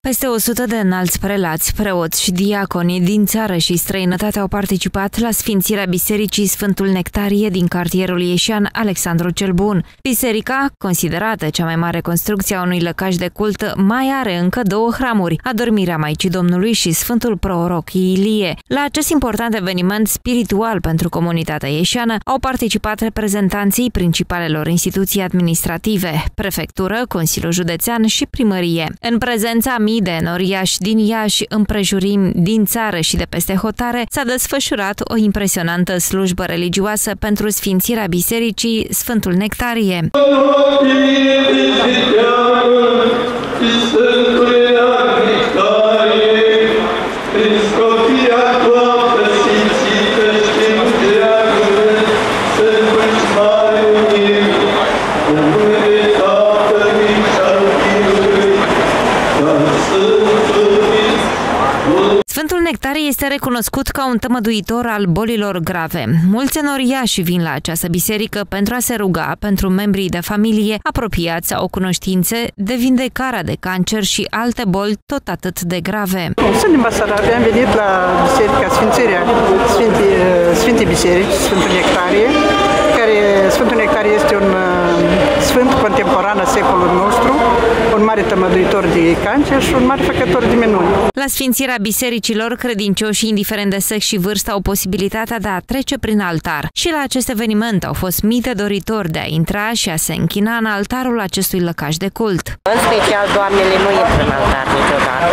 Peste 100 de înalți prelați, preoți și diaconi din țară și străinătate au participat la sfințirea Bisericii Sfântul Nectarie din cartierul ieșean Alexandru cel Bun. Biserica, considerată cea mai mare construcție a unui lăcaș de cult, mai are încă două hramuri, Adormirea Maicii Domnului și Sfântul Proroc Ilie. La acest important eveniment spiritual pentru comunitatea ieșeană au participat reprezentanții principalelor instituții administrative, prefectură, Consiliul Județean și primărie. În prezența mii de noriași din Iași, împrejurim din țară și de peste hotare, s-a desfășurat o impresionantă slujbă religioasă pentru sfințirea Bisericii Sfântul Nectarie. Sfântul Nectarie este recunoscut ca un tămăduitor al bolilor grave. Mulți enoriași vin la această biserică pentru a se ruga pentru membrii de familie, apropiați sau cunoștințe de vindecarea de cancer și alte boli tot atât de grave. Sunt din Basarabia, am venit la biserica Sfințirea Sfintei Biserici, Sfântul Nectarie, care Sfântul Nectarie este un sfânt contemporan a secolului nostru, un mare tămăduitor de cancer și un mare făcător de minuni. La sfințirea bisericilor, credincioșii, indiferent de sex și vârstă, au posibilitatea de a trece prin altar. Și la acest eveniment au fost mii de doritori de a intra și a se închina în altarul acestui lăcaș de cult. În special, doamnele nu intră în altar niciodată.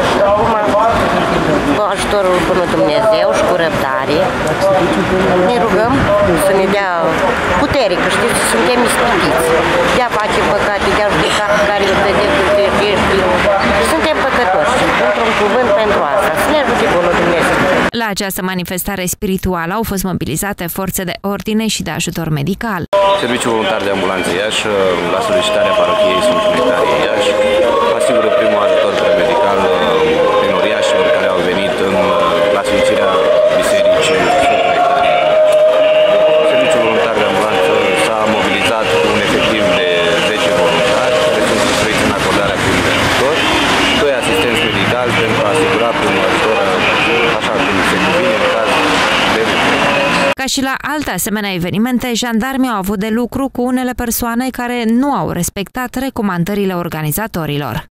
Acum, cu ajutorul Bunul Dumnezeu și cu răbdare, ne rugăm să ne dea putere, că știți, suntem ispitiți. De a face păcate, de a judeca care îl vede cu greșești. Suntem păcătoși. Într-un cuvânt pentru asta. Să ne ajute Bunul Dumnezeu. La această manifestare spirituală au fost mobilizate forțe de ordine și de ajutor medical. Serviciul voluntar de ambulanță Iași, la solicitarea parochiei Sfântul Nectarie Iași, asigură primul ajutor premedical enoriașilor care au venit la sfințirea Bisericii Sfântul Nectarie. Serviciul voluntar de ambulanță s-a mobilizat cu un efectiv de 10 voluntari, care sunt instruiți în acordarea primului ajutor, 2 asistenți medicali pentru a asigura primul ajutor așa cum se cuvine în caz de nevoie. Ca și la alte asemenea evenimente, jandarmii au avut de lucru cu unele persoane care nu au respectat recomandările organizatorilor.